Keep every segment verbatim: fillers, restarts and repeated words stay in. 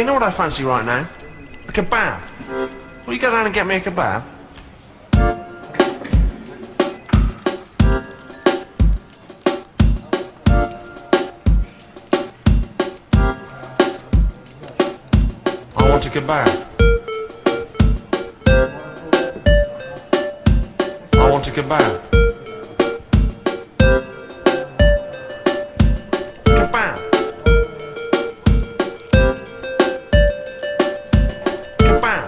you know what I fancy right now? A kebab. Will you go down and get me a kebab? I want a kebab. I want a kebab. Kebab. Kebab.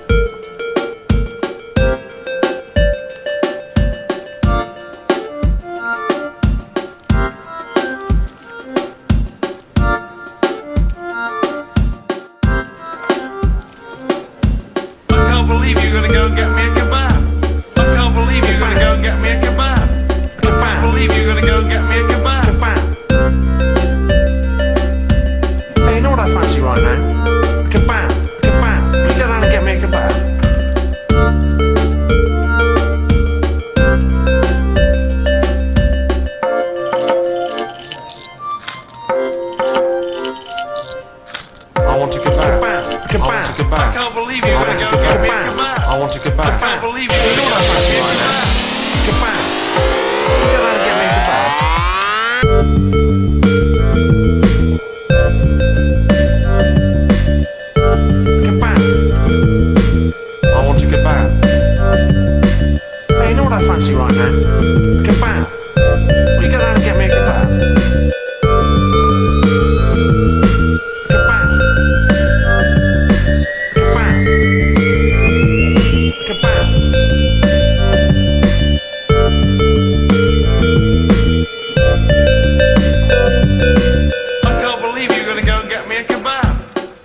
I can't believe you're gonna go and get me a kebab. I can't believe you're gonna go and get me a kebab. I can't believe you're gonna go and get me a kebab. Kebab. Hey, you know what I fancy right now? A kebab. Kebab. Will you go down and get me a kebab? I want a kebab. Kebab. I want a kebab. I can't believe you're gonna go and get me a kebab. I want a kebab. I can't believe you're gonna go and get me a kebab. Kebab. Will you go down and get me a kebab? Kebab. I want a kebab. Hey, you know what I fancy right now? A kebab. Will you go down and get me a kebab? Kebab. Kebab. Kebab. I can't believe you're gonna go and get me a kebab.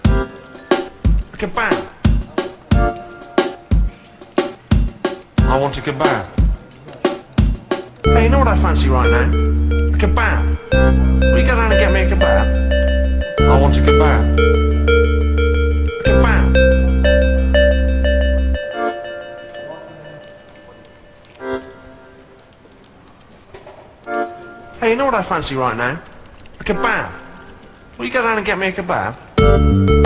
A kebab. I want a kebab. Hey, you know what I fancy right now? A kebab. Will you go down and get me a kebab? I want a kebab. A kebab. Hey, you know what I fancy right now? A kebab. Will you go down and get me a kebab?